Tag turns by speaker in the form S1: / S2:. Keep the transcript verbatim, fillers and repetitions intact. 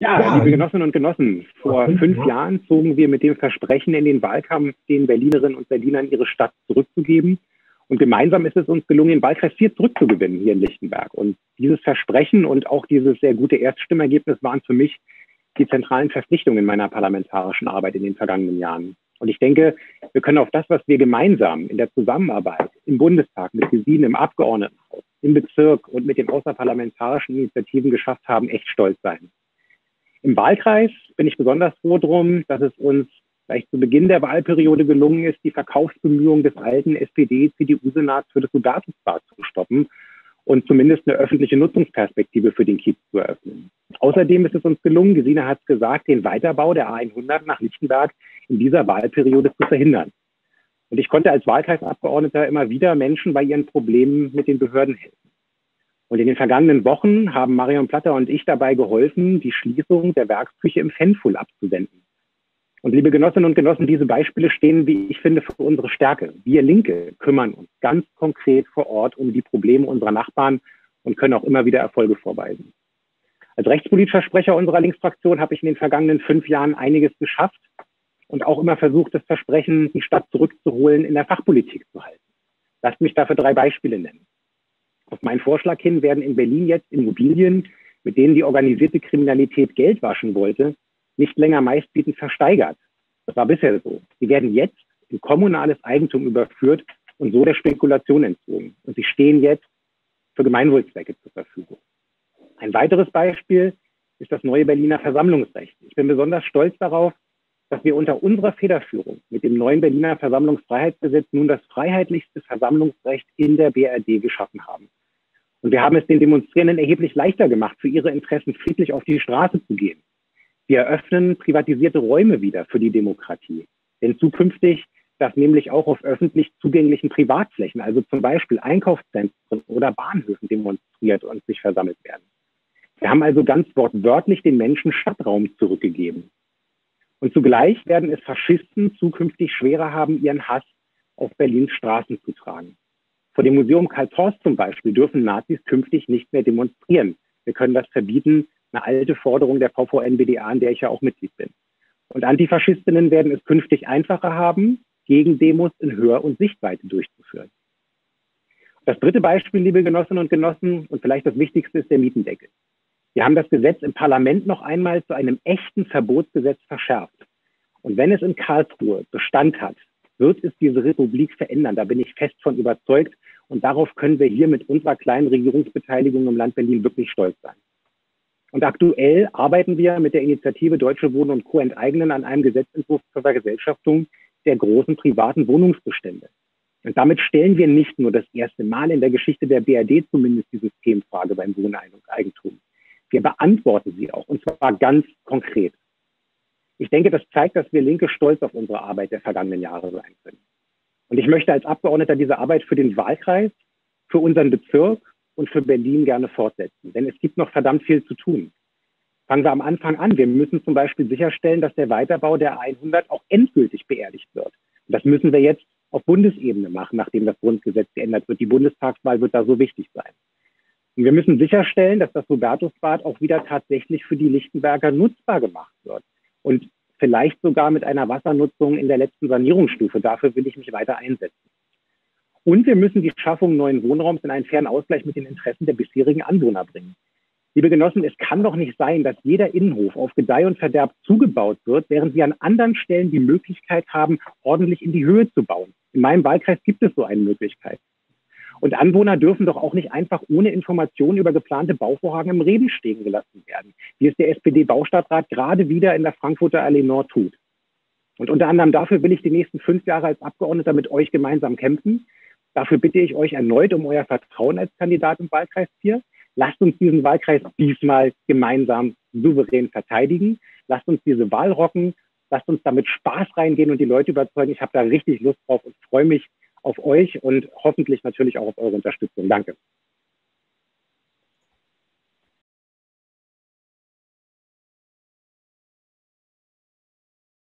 S1: Ja, liebe Genossinnen und Genossen, vor fünf Jahren zogen wir mit dem Versprechen in den Wahlkampf, den Berlinerinnen und Berlinern ihre Stadt zurückzugeben. Und gemeinsam ist es uns gelungen, den Wahlkreis vier zurückzugewinnen hier in Lichtenberg. Und dieses Versprechen und auch dieses sehr gute Erststimmergebnis waren für mich die zentralen Verpflichtungen meiner parlamentarischen Arbeit in den vergangenen Jahren. Und ich denke, wir können auf das, was wir gemeinsam in der Zusammenarbeit im Bundestag, mit Gesinen, im Abgeordnetenhaus, im Bezirk und mit den außerparlamentarischen Initiativen geschafft haben, echt stolz sein. Im Wahlkreis bin ich besonders froh drum, dass es uns gleich zu Beginn der Wahlperiode gelungen ist, die Verkaufsbemühungen des alten S P D C D U-Senats für das Hubertusbad zu stoppen und zumindest eine öffentliche Nutzungsperspektive für den Kiez zu eröffnen. Außerdem ist es uns gelungen, Gesine hat es gesagt, den Weiterbau der A hundert nach Lichtenberg in dieser Wahlperiode zu verhindern. Und ich konnte als Wahlkreisabgeordneter immer wieder Menschen bei ihren Problemen mit den Behörden helfen. Und in den vergangenen Wochen haben Marion Platter und ich dabei geholfen, die Schließung der Werksküche im Fenfuhl abzuwenden. Und liebe Genossinnen und Genossen, diese Beispiele stehen, wie ich finde, für unsere Stärke. Wir Linke kümmern uns ganz konkret vor Ort um die Probleme unserer Nachbarn und können auch immer wieder Erfolge vorweisen. Als rechtspolitischer Sprecher unserer Linksfraktion habe ich in den vergangenen fünf Jahren einiges geschafft und auch immer versucht, das Versprechen, die Stadt zurückzuholen, in der Fachpolitik zu halten. Lasst mich dafür drei Beispiele nennen. Auf meinen Vorschlag hin werden in Berlin jetzt Immobilien, mit denen die organisierte Kriminalität Geld waschen wollte, nicht länger meistbietend versteigert. Das war bisher so. Sie werden jetzt in kommunales Eigentum überführt und so der Spekulation entzogen. Und sie stehen jetzt für Gemeinwohlzwecke zur Verfügung. Ein weiteres Beispiel ist das neue Berliner Versammlungsrecht. Ich bin besonders stolz darauf, dass wir unter unserer Federführung mit dem neuen Berliner Versammlungsfreiheitsgesetz nun das freiheitlichste Versammlungsrecht in der B R D geschaffen haben. Und wir haben es den Demonstrierenden erheblich leichter gemacht, für ihre Interessen friedlich auf die Straße zu gehen. Wir eröffnen privatisierte Räume wieder für die Demokratie. Denn zukünftig darf nämlich auch auf öffentlich zugänglichen Privatflächen, also zum Beispiel Einkaufszentren oder Bahnhöfen, demonstriert und sich versammelt werden. Wir haben also ganz wortwörtlich den Menschen Stadtraum zurückgegeben. Und zugleich werden es Faschisten zukünftig schwerer haben, ihren Hass auf Berlins Straßen zu tragen. Vor dem Museum Karl Torst zum Beispiel dürfen Nazis künftig nicht mehr demonstrieren. Wir können das verbieten, eine alte Forderung der V V N B D A, in der ich ja auch Mitglied bin. Und Antifaschistinnen werden es künftig einfacher haben, Gegendemos in Hör- und Sichtweite durchzuführen. Das dritte Beispiel, liebe Genossinnen und Genossen, und vielleicht das Wichtigste, ist der Mietendeckel. Wir haben das Gesetz im Parlament noch einmal zu einem echten Verbotsgesetz verschärft. Und wenn es in Karlsruhe Bestand hat, wird es diese Republik verändern. Da bin ich fest von überzeugt. Und darauf können wir hier mit unserer kleinen Regierungsbeteiligung im Land Berlin wirklich stolz sein. Und aktuell arbeiten wir mit der Initiative Deutsche Wohnen und Co. enteignen an einem Gesetzentwurf zur Vergesellschaftung der großen privaten Wohnungsbestände. Und damit stellen wir nicht nur das erste Mal in der Geschichte der B R D zumindest die Systemfrage beim Wohneigentum. Wir beantworten sie auch, und zwar ganz konkret. Ich denke, das zeigt, dass wir Linke stolz auf unsere Arbeit der vergangenen Jahre sein können. Und ich möchte als Abgeordneter diese Arbeit für den Wahlkreis, für unseren Bezirk und für Berlin gerne fortsetzen. Denn es gibt noch verdammt viel zu tun. Fangen wir am Anfang an. Wir müssen zum Beispiel sicherstellen, dass der Weiterbau der A hundert auch endgültig beerdigt wird. Und das müssen wir jetzt auf Bundesebene machen, nachdem das Grundgesetz geändert wird. Die Bundestagswahl wird da so wichtig sein. Und wir müssen sicherstellen, dass das Hubertusbad auch wieder tatsächlich für die Lichtenberger nutzbar gemacht wird. Und vielleicht sogar mit einer Wassernutzung in der letzten Sanierungsstufe. Dafür will ich mich weiter einsetzen. Und wir müssen die Schaffung neuen Wohnraums in einen fairen Ausgleich mit den Interessen der bisherigen Anwohner bringen. Liebe Genossen, es kann doch nicht sein, dass jeder Innenhof auf Gedeih und Verderb zugebaut wird, während wir an anderen Stellen die Möglichkeit haben, ordentlich in die Höhe zu bauen. In meinem Wahlkreis gibt es so eine Möglichkeit. Und Anwohner dürfen doch auch nicht einfach ohne Informationen über geplante Bauvorhaben im Reden stehen gelassen werden, wie es der S P D-Baustadtrat gerade wieder in der Frankfurter Allee Nord tut. Und unter anderem dafür will ich die nächsten fünf Jahre als Abgeordneter mit euch gemeinsam kämpfen. Dafür bitte ich euch erneut um euer Vertrauen als Kandidat im Wahlkreis vier. Lasst uns diesen Wahlkreis diesmal gemeinsam souverän verteidigen. Lasst uns diese Wahl rocken. Lasst uns damit Spaß reingehen und die Leute überzeugen. Ich habe da richtig Lust drauf und freue mich auf euch und hoffentlich natürlich auch auf eure Unterstützung. Danke.